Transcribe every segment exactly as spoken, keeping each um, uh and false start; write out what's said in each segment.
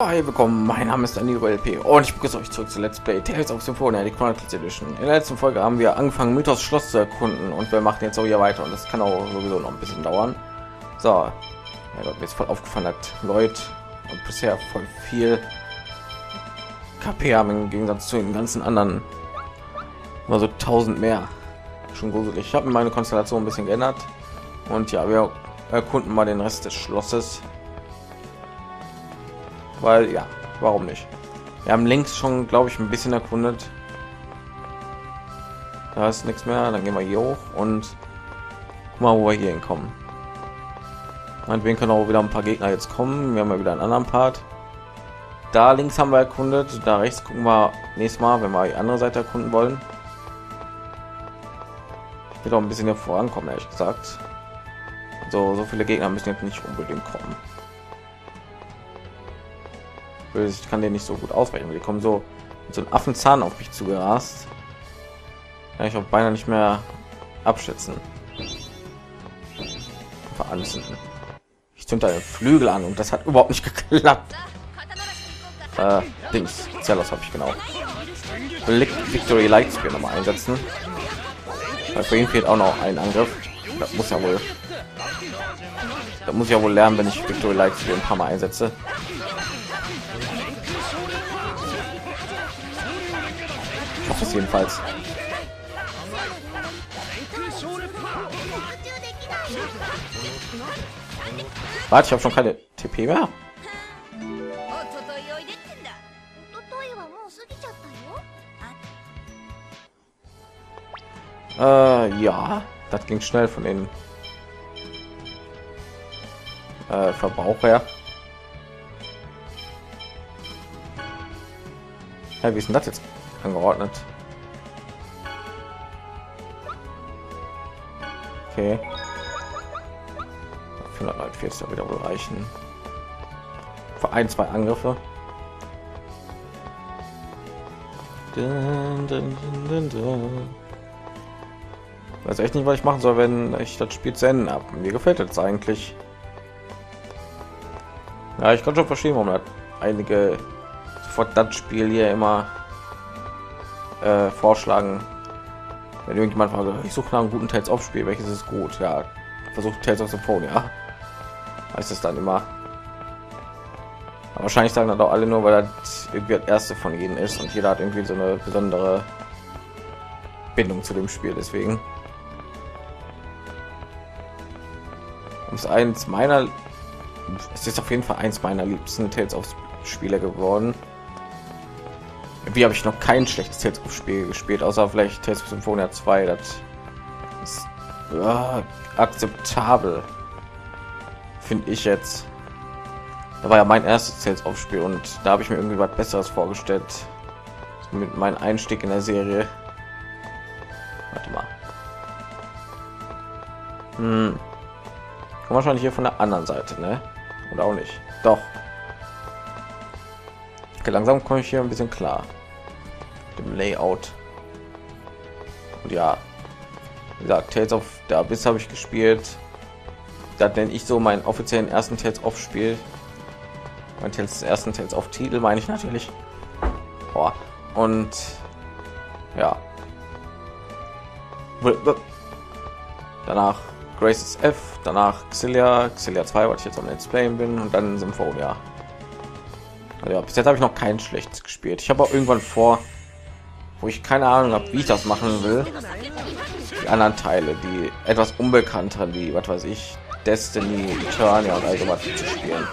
Hi, willkommen, mein Name ist Danilo L P und ich begrüße euch zurück zu Let's Play Tales of Symphonia, die Chronicles Edition. In der letzten Folge haben wir angefangen, Mythos Schloss zu erkunden und wir machen jetzt auch hier weiter und das kann auch sowieso noch ein bisschen dauern. So, ja, Gott, mir ist voll aufgefallen, hat Leute und bisher voll viel K P haben im Gegensatz zu den ganzen anderen. Nur so tausend mehr. Schon gruselig. Ich habe meine Konstellation ein bisschen geändert und ja, wir erkunden mal den Rest des Schlosses. Weil ja, warum nicht? Wir haben links schon, glaube ich, ein bisschen erkundet. Da ist nichts mehr. Dann gehen wir hier hoch und guck mal, wo wir hier hinkommen. Meinetwegen können auch wieder ein paar Gegner jetzt kommen. Wir haben ja wieder einen anderen Part. Da links haben wir erkundet. Da rechts gucken wir nächstes Mal, wenn wir die andere Seite erkunden wollen. Ich will auch ein bisschen hier vorankommen, ehrlich gesagt. So, so viele Gegner müssen jetzt nicht unbedingt kommen. Ich kann den nicht so gut ausweichen. Die kommen so mit so einem Affenzahn auf mich zugerast. Kann ich auch beinahe nicht mehr abschätzen. Veranzünden. Ich zünde einen Flügel an und das hat überhaupt nicht geklappt. Äh, Dings, Zellos habe ich genau. Will Victory Lightspear noch mal einsetzen. Weil für ihn fehlt auch noch ein Angriff. Das muss ja wohl. Da muss ich ja wohl lernen, wenn ich Victory Lightspear ein paar Mal einsetze. Ich hoffe es jedenfalls. Warte, ich habe schon keine T P mehr. Äh, ja, das ging schnell von den äh, Verbrauch her. Ja, wie ist denn das jetzt angeordnet? Okay. vierhundertneunundvierzig wieder wohl reichen. Für ein, zwei Angriffe. Dun, dun, dun, dun. Weiß echt nicht, was ich machen soll, wenn ich das Spiel zu Ende habe. Mir gefällt jetzt eigentlich. Ja, ich kann schon verstehen, warum das einige sofort das Spiel hier immer äh, vorschlagen. Wenn irgendjemand fragt, ich suche nach einem guten Tales of Spiel, welches ist gut? Ja, versucht Tales of Symphonia. Heißt es dann immer. Aber wahrscheinlich sagen dann auch alle nur, weil das irgendwie das erste von ihnen ist und jeder hat irgendwie so eine besondere Bindung zu dem Spiel. Deswegen ist eins meiner, es ist auf jeden Fall eins meiner liebsten Tales of Spiele geworden. Wie habe ich noch kein schlechtes Tales of Spiel gespielt, außer vielleicht Tales of Symphonia zwei. Das ist ja, akzeptabel, finde ich jetzt. Da war ja mein erstes Tales of Spiel und da habe ich mir irgendwie was Besseres vorgestellt mit meinem Einstieg in der Serie. Warte mal. Hm. Kommen wahrscheinlich hier von der anderen Seite, ne? Oder auch nicht. Doch. Okay, langsam komme ich hier ein bisschen klar. Dem Layout. Und ja, wie gesagt, Tales of the Abyss habe ich gespielt. Das nenne ich so meinen offiziellen ersten Tales of Spiel. Mein Tales des ersten Tales of Titel meine ich natürlich. Boah. Und ja. Danach Graces F, danach Xillia, Xillia zwei, was ich jetzt am Let's Playen bin, und dann Symphonia. Also ja, bis jetzt habe ich noch kein schlechtes gespielt. Ich habe auch irgendwann vor, wo ich keine Ahnung habe, wie ich das machen will, die anderen Teile, die etwas unbekannteren, wie was weiß ich, Destiny, Eternia und all sowas zu spielen.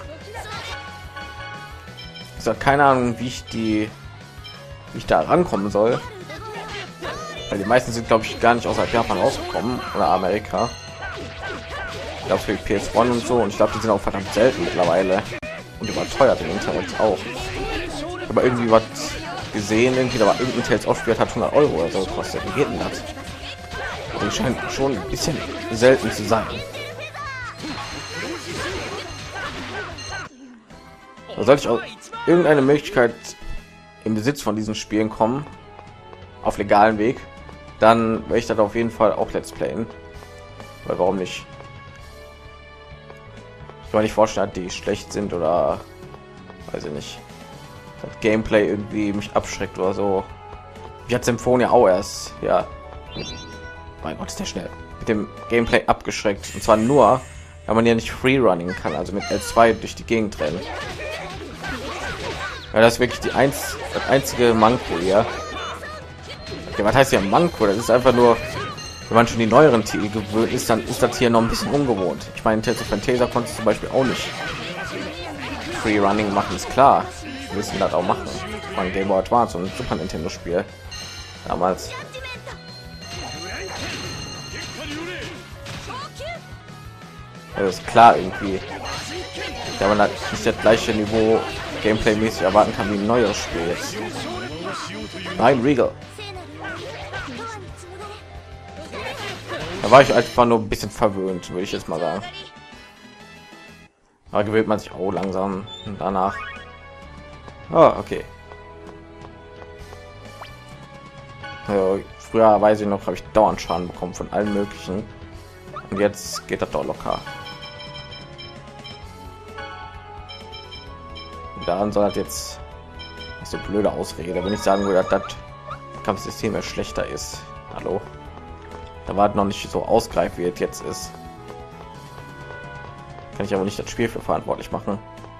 Ich habe keine Ahnung, wie ich die, wie ich da rankommen soll, weil die meisten sind, glaube ich, gar nicht außerhalb Japan rausgekommen oder Amerika. Ich glaube für die P S eins und so, und ich glaube, die sind auch verdammt selten mittlerweile und überteuert im Internet auch. Aber irgendwie was gesehen, irgendwie da war irgendein Tales of Spiel hat hundert Euro oder so kostet. Wie geht denn das? Die scheint schon ein bisschen selten zu sein. Da sollte ich auch irgendeine Möglichkeit im Besitz von diesen Spielen kommen, auf legalen Weg, dann werde ich das auf jeden Fall auch Let's Playen. Weil warum nicht? Ich kann mir nicht vorstellen, die schlecht sind oder weiß ich nicht, das Gameplay irgendwie mich abschreckt oder so. Ich hatte Symphonia auch erst, ja, mein Gott, ist der schnell, mit dem Gameplay abgeschreckt, und zwar nur, weil man ja nicht Freerunning kann, also mit L zwei durch die Gegend rennen. Ja, das ist wirklich die eins, das einzige Manko hier. Okay, was heißt ja Manko? Das ist einfach nur, wenn man schon die neueren Titel gewöhnt ist, dann ist das hier noch ein bisschen ungewohnt. Ich meine, Tales of Phantasia konnte zum Beispiel auch nicht Freerunning machen, ist klar. Wir müssen das auch machen. Von Game Boy Advance und Super Nintendo Spiel damals. Das ist klar irgendwie, da man halt nicht das gleiche Niveau Gameplay mäßig erwarten kann wie ein neues Spiel jetzt. Nein, Regal. Da war ich einfach nur ein bisschen verwöhnt, würde ich jetzt mal sagen. Da gewöhnt man sich auch langsam danach. Oh, okay. Ja, früher weiß ich noch, habe ich dauernd Schaden bekommen von allen möglichen. Und jetzt geht das doch locker. Daran soll das jetzt so blöde Ausrede, wenn ich sagen würde, dass das Kampfsystem ja schlechter ist. Hallo, da war noch nicht so ausgreift, wie es jetzt ist. Kann ich aber nicht das Spiel für verantwortlich machen.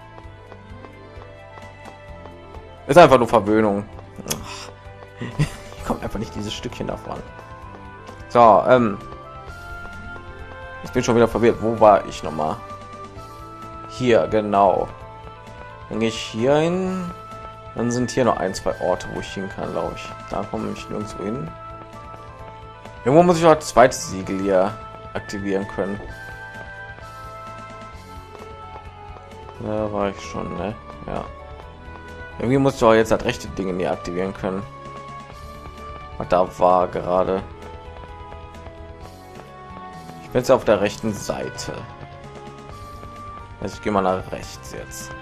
Ist einfach nur Verwöhnung. Kommt einfach nicht dieses Stückchen davon. So, ähm, ich bin schon wieder verwirrt. Wo war ich noch mal? Hier, genau. Dann gehe ich hier hin. Dann sind hier noch ein, zwei Orte, wo ich hin kann, glaube ich. Da komme ich nirgendwo hin. Irgendwo muss ich auch das zweite Siegel hier aktivieren können. Da war ich schon, ne? Ja. Irgendwie muss ich auch jetzt das rechte Dinge hier aktivieren können. Und da war gerade. Ich bin jetzt auf der rechten Seite. Also ich gehe mal nach rechts jetzt.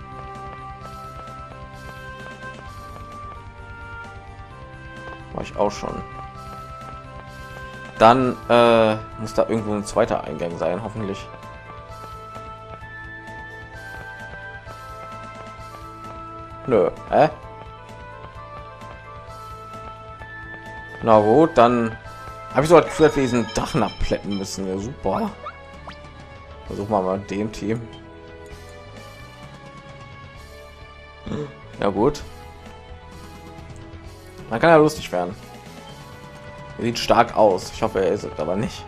War ich auch schon. Dann äh, muss da irgendwo ein zweiter Eingang sein, hoffentlich. Nö, äh? Na gut, dann habe ich so das Gefühl, diesen Dach nachplätten müssen. Ja, super. Versuchen wir mal dem Team. Ja gut. Man kann ja lustig werden. Er sieht stark aus. Ich hoffe, er ist es aber nicht.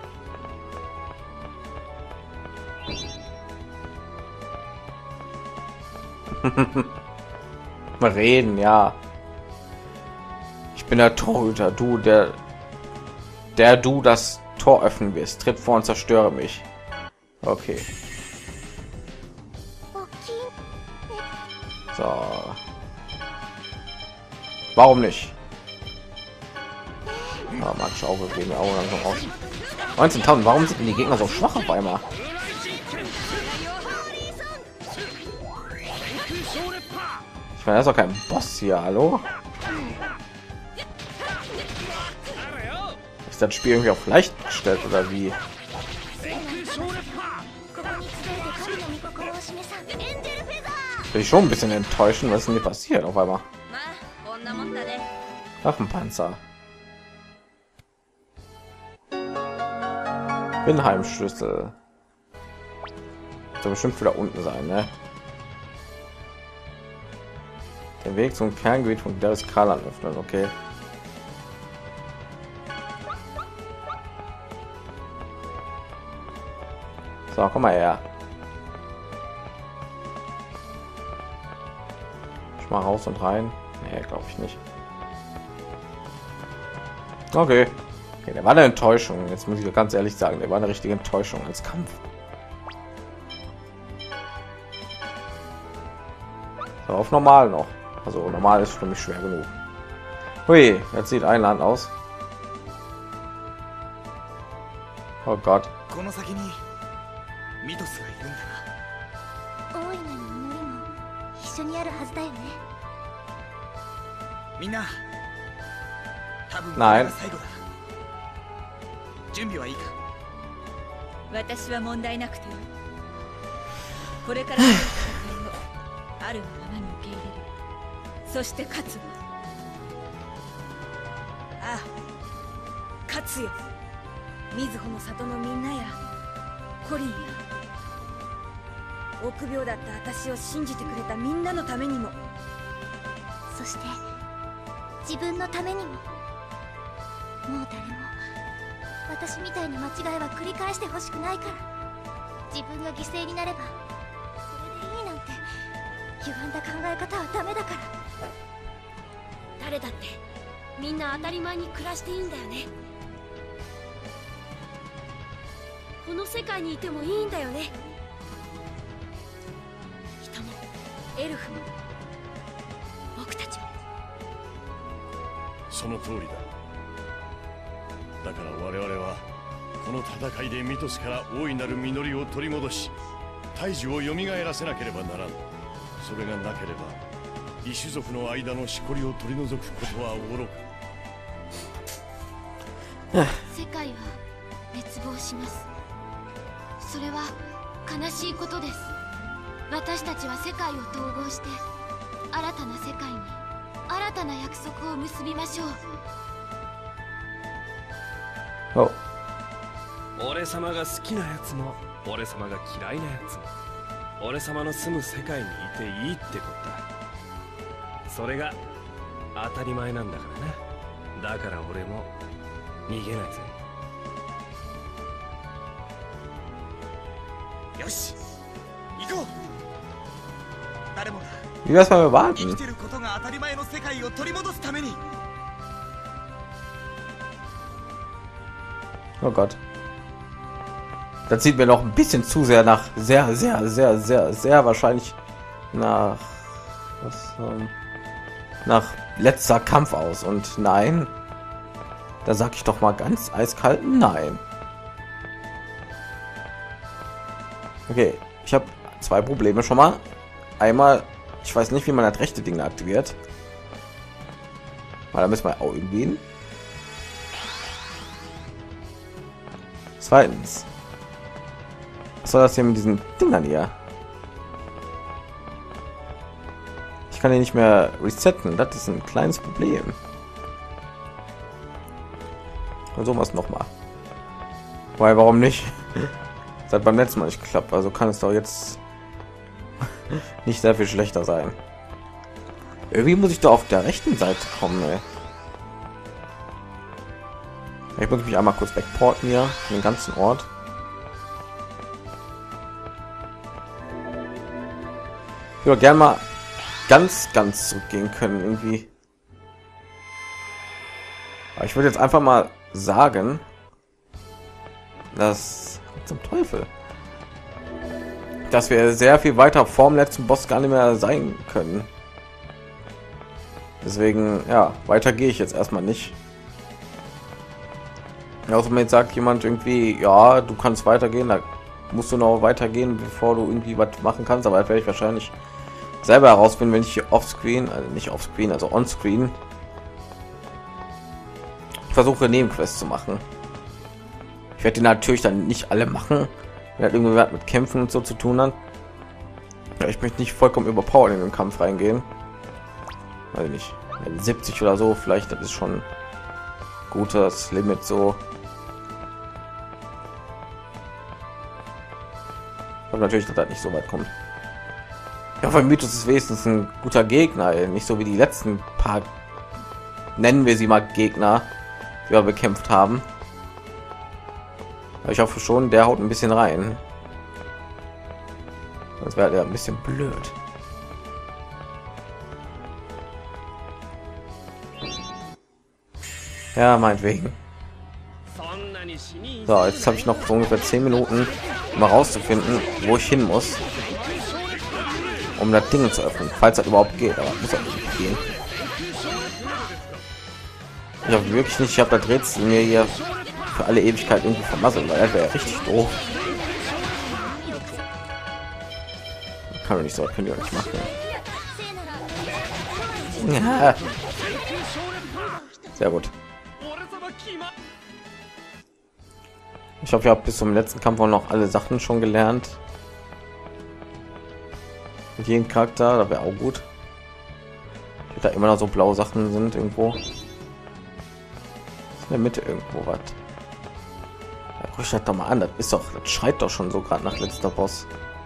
Mal reden, ja. Ich bin der Torhüter, du der, der du das Tor öffnen wirst. Tritt vor und zerstöre mich. Okay. So. Warum nicht? Ja, man Schaufel gehen wir auch langsam aus. neunzehntausend. Warum sind denn die Gegner so schwach auf einmal? Ich meine, das ist doch kein Boss hier, hallo? Ist das Spiel irgendwie auf leicht gestellt oder wie? Bin ich schon ein bisschen enttäuschend, was ist denn hier passiert auf einmal? Waffenpanzer. Winheim-Schlüssel. Soll bestimmt wieder unten sein, ne? Der Weg zum Kerngebiet von der Skala öffnen, okay. So, komm mal her. Ich mal raus und rein. Nee, glaube ich nicht. Okay. Okay, der war eine Enttäuschung. Jetzt muss ich ganz ehrlich sagen, der war eine richtige Enttäuschung als Kampf. So, auf normal noch. Also normal ist für mich schwer genug. Hui, jetzt sieht ein Land aus. Oh Gott. Nein. 準備はいいか。私は問題なくて、これからあるがままに受け入れる。そして勝つわ。ああ、勝つよ。瑞穂の里のみんなやコリンや臆病だった私を信じてくれたみんなのためにも、 そして自分のためにも。もう誰も私みたいな間違いは繰り返してほしくないから。自分が犠牲になればそれでいいなんて歪んだ考え方はダメだから。 誰だってみんな当たり前に暮らしていいんだよね。この世界にいてもいいんだよね。人もエルフも僕たちも。 その通りだ。だから我々はこの戦いでミトスから大いなる実りを取り戻し、大樹を蘇らせなければならん。それがなければ異種族の間のしこりを取り除くことはおろか。 世界は滅亡します。それは悲しいことです。私たちは世界を統合して新たな世界に新たな約束を結びましょう。 お、 俺様が好きなやつも俺様が嫌いなやつも俺様の住む世界にいていいってことだ。それが当たり前なんだからな。だから俺も逃げないぜ。 よし、行こう。誰もが Wie wär's mal 生 warten? きてることが当たり前の世界を取り戻すために。 Oh Gott. Das sieht mir noch ein bisschen zu sehr nach sehr, sehr, sehr, sehr, sehr wahrscheinlich nach was, ähm, nach letzter Kampf aus. Und nein, da sag ich doch mal ganz eiskalt nein. Okay, ich habe zwei Probleme schon mal. Einmal, ich weiß nicht, wie man das rechte Ding aktiviert. Weil da müssen wir auch irgendwie hin. Zweitens, was soll das hier mit diesen Dingern hier? Ich kann hier nicht mehr resetten, das ist ein kleines Problem. Und sowas noch mal. Weil warum nicht? Seit beim letzten Mal nicht geklappt, also kann es doch jetzt nicht sehr viel schlechter sein. Irgendwie muss ich da auf der rechten Seite kommen, ey. Ich muss mich einmal kurz wegporten hier, den ganzen Ort. Ich würde gerne mal ganz, ganz zurückgehen können irgendwie. Aber ich würde jetzt einfach mal sagen, dass zum Teufel, dass wir sehr viel weiter vorm letzten Boss gar nicht mehr sein können. Deswegen, ja, weiter gehe ich jetzt erstmal nicht. Ja, also wenn jetzt sagt jemand irgendwie, ja, du kannst weitergehen, da musst du noch weitergehen, bevor du irgendwie was machen kannst, aber das werde ich wahrscheinlich selber herausfinden, wenn ich hier offscreen, also nicht offscreen, also onscreen versuche Nebenquests zu machen. Ich werde die natürlich dann nicht alle machen, wenn halt irgendwie was mit Kämpfen und so zu tun hat. Ja, ich möchte nicht vollkommen überpowered in den Kampf reingehen. Weiß ich nicht, siebzig oder so, vielleicht, das ist schon gutes Limit so. Aber natürlich, dass das nicht so weit kommt. Ja, weil Mythos ist wenigstens ein guter Gegner, ey. Nicht so wie die letzten paar, nennen wir sie mal Gegner, die wir bekämpft haben. Aber ich hoffe schon, der haut ein bisschen rein. Das wäre ja ein bisschen blöd. Ja, meinetwegen. So, jetzt habe ich noch so ungefähr zehn Minuten, um herauszufinden, wo ich hin muss, um das Ding zu öffnen, falls das überhaupt geht. Aber muss auch nicht gehen. Ich habe wirklich nicht, ich habe das Rätsel mir hier für alle Ewigkeit irgendwie vermasselt, weil das wäre ja richtig doof. Kann doch nicht so, könnt ihr nicht machen. Ja. Sehr gut. Ich hoffe, ich habe bis zum letzten Kampf auch noch alle Sachen schon gelernt. Mit jedem Charakter, da wäre auch gut. Da immer noch so blaue Sachen sind irgendwo. Ist in der Mitte irgendwo was. Ja, guck ich das doch mal an. Das ist doch, das schreit doch schon so gerade nach letzter Boss.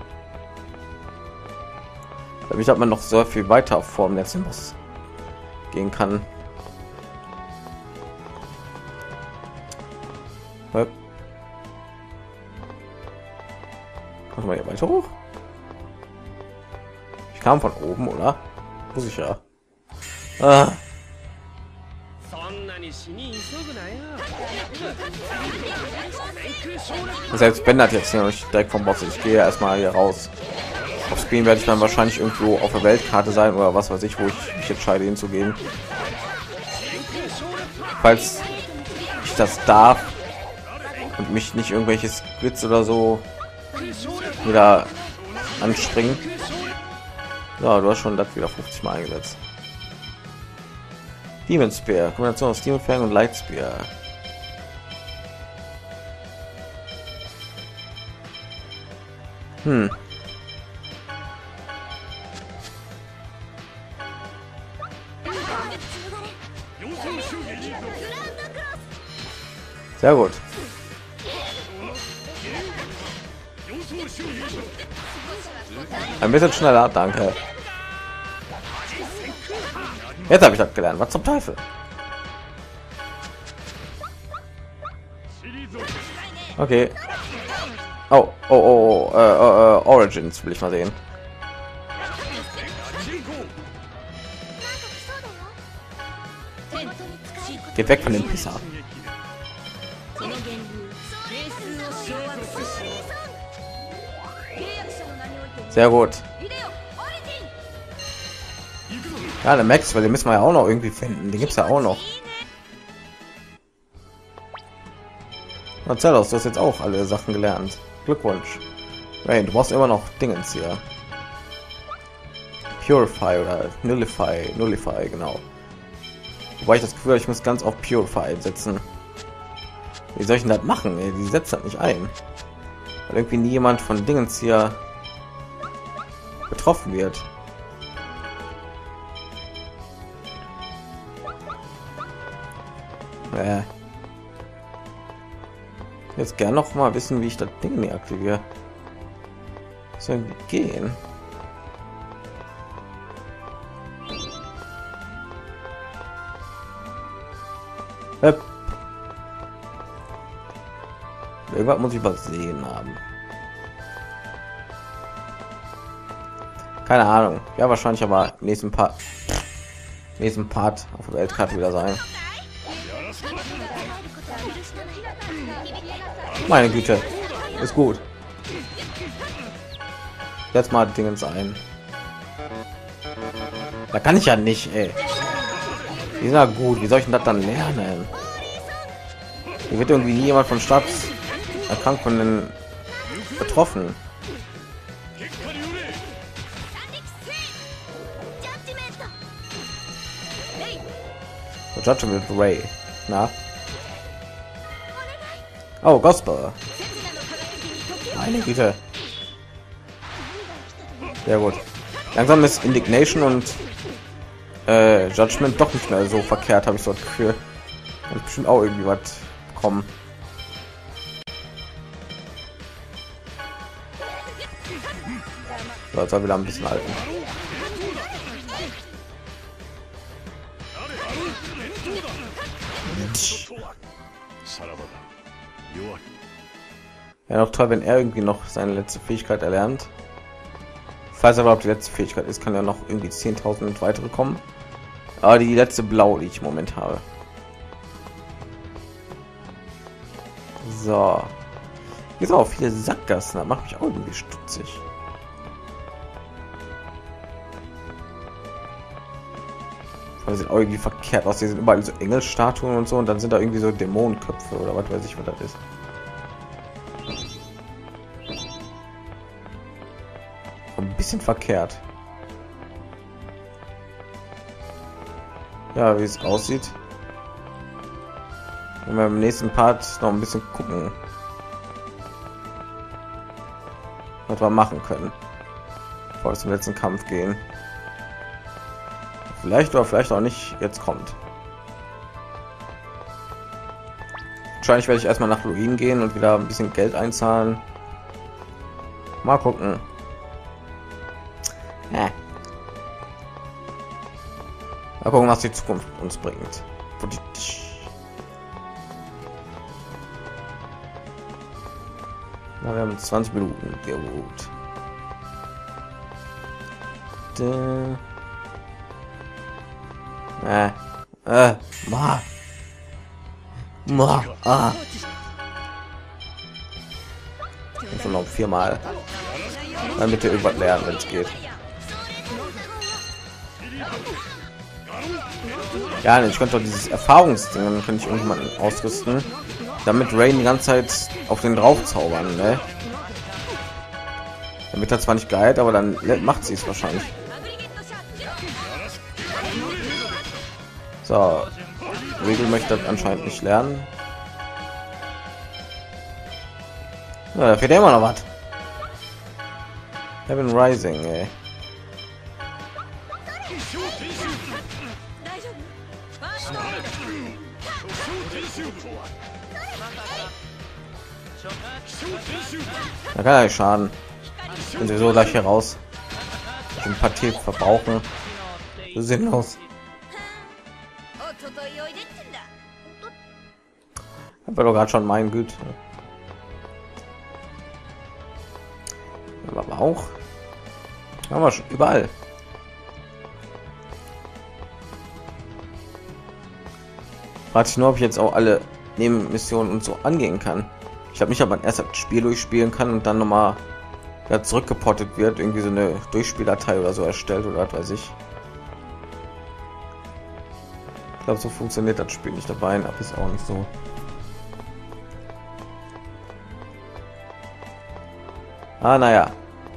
Damit hat man noch so viel weiter vor dem letzten Boss gehen kann. Ja. Kommt mal hier weiter hoch. Ich kam von oben, oder? Muss ich ja. Ah. Selbst Ben hat jetzt hier nicht direkt vom Boss. Ich gehe erstmal hier raus. Auf Screen werde ich dann wahrscheinlich irgendwo auf der Weltkarte sein oder was weiß ich, wo ich mich entscheide hinzugehen. Falls ich das darf und mich nicht irgendwelche Squids oder so wieder anspringen. Ja, du hast schon das wieder fünfzig Mal eingesetzt. Demon Spear, Kombination aus Demon Fang und Light Spear. Hm. Sehr gut. Ein bisschen schneller, danke. Jetzt habe ich das gelernt. Was zum Teufel? Okay. Oh, oh, oh, oh, äh, äh, Origins will ich mal sehen. Geht weg von dem Pisser. Sehr gut. Ja, der Max, weil den müssen wir ja auch noch irgendwie finden. Den gibt es ja auch noch. Erzähl aus, du hast jetzt auch alle Sachen gelernt. Glückwunsch. Hey, du brauchst immer noch Dingens hier. Purify oder Nullify, Nullify, genau. Wobei ich das Gefühl habe, ich muss ganz auf Purify einsetzen. Wie soll ich denn das machen? Ey, die setzt das nicht ein. Weil irgendwie nie jemand von Dingens hier betroffen wird. Äh. Jetzt gerne noch mal wissen, wie ich das Ding nicht aktiviere. Soll gehen? Höp. Irgendwas muss ich übersehen haben. Keine Ahnung. Ja, wahrscheinlich aber im nächsten Part, nächsten Part auf der Weltkarte wieder sein. Meine Güte, ist gut. Jetzt mal Dingens ein. Da kann ich ja nicht, ey. Die sind ja gut. Wie soll ich denn das dann lernen? Hier wird irgendwie nie jemand von Stadt erkrankt von den betroffen. Judgment Ray. Na? Oh, Gospel. Meine Güte. Sehr gut. Langsam ist Indignation und äh, Judgment doch nicht mehr so verkehrt, habe ich so das Gefühl. Und bestimmt auch irgendwie was kommen. So, jetzt soll wieder ein bisschen halten. Ja, noch toll, wenn er irgendwie noch seine letzte Fähigkeit erlernt. Falls er überhaupt die letzte Fähigkeit ist, kann er noch irgendwie zehntausend weitere kommen. Aber die letzte Blau, die ich im Moment habe. So. Hier sind auch viele Sackgassen, da macht mich auch irgendwie stutzig. Das sieht auch irgendwie verkehrt aus. Hier sind überall so Engelstatuen und so, und dann sind da irgendwie so Dämonenköpfe oder was weiß ich, was das ist. Ein bisschen verkehrt. Ja, wie es aussieht. Wenn wir im nächsten Part noch ein bisschen gucken, was wir machen können. bevor wir zum letzten Kampf gehen. Vielleicht oder vielleicht auch nicht jetzt kommt. Wahrscheinlich werde ich erstmal nach Luin gehen und wieder ein bisschen Geld einzahlen. Mal gucken. Ja. Mal gucken, was die Zukunft uns bringt. Na, wir haben zwanzig Minuten geruht. Äh, äh, ma. Ma, ah. Schon noch viermal. Dann bitte irgendwas lernen, wenn es geht. Ja, ich könnte doch dieses Erfahrungsding, dann könnte ich irgendjemanden ausrüsten, damit Rain die ganze Zeit auf den drauf zaubern, ne? Damit er zwar nicht geheilt, aber dann macht sie es wahrscheinlich. So, Regel möchte das anscheinend nicht lernen. Ja, da fehlt ja immer noch was. Heaven Rising, ey. Da kann er nicht schaden. Und sie so gleich hier raus. Ein paar Tee verbrauchen. Sinnlos. Hab doch gerade schon mein Güte. Aber auch. Haben wir schon überall. Fragt sich nur, ob ich jetzt auch alle Nebenmissionen und so angehen kann. Ich habe mich aber erst das Spiel durchspielen kann und dann noch mal ja, zurückgeportet wird, irgendwie so eine Durchspieldatei oder so erstellt oder was weiß ich. Ich glaube, so funktioniert das Spiel nicht dabei, aber ist auch nicht so. Ah, naja.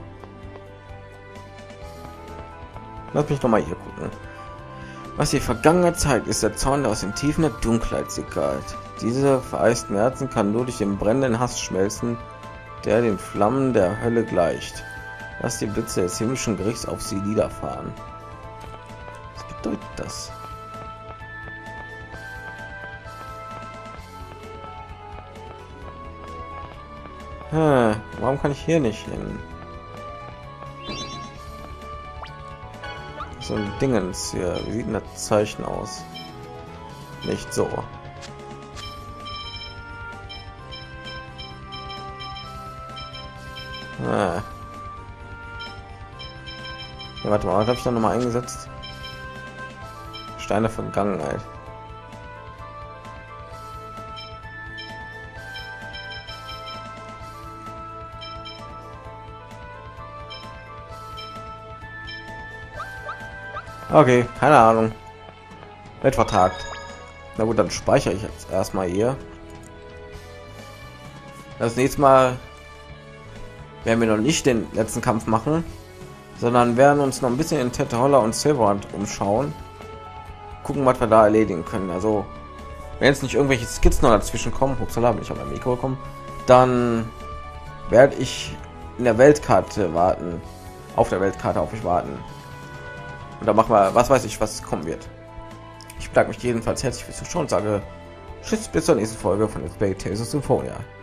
Lass mich noch mal hier gucken. Was die vergangene Zeit ist, der Zorn, der aus den Tiefen der Dunkelheit sickert. Diese vereisten Herzen kann nur durch den brennenden Hass schmelzen, der den Flammen der Hölle gleicht. Lass die Blitze des himmlischen Gerichts auf sie niederfahren. Was bedeutet das? Hm, warum kann ich hier nicht hin? So ein Dingens hier. Wie sieht denn das Zeichen aus? Nicht so. Ah. Ja, warte mal, was habe ich da noch mal eingesetzt? Steine Vergangenheit. Okay, keine Ahnung. Wird vertagt. Na gut, dann speichere ich jetzt erstmal hier. Das nächste Mal werden wir noch nicht den letzten Kampf machen, sondern werden uns noch ein bisschen in Teteholla und Silverhand umschauen. Gucken, was wir da erledigen können. Also, wenn jetzt nicht irgendwelche Skizzen noch dazwischen kommen, upsala, bin ich auf mein Mikro gekommen, dann werde ich in der Weltkarte warten. Auf der Weltkarte auf mich warten. Und da machen wir, was weiß ich, was kommen wird. Ich bedanke mich jedenfalls herzlich fürs Zuschauen und sage Tschüss, bis zur nächsten Folge von Let's Play Tales of Symphonia.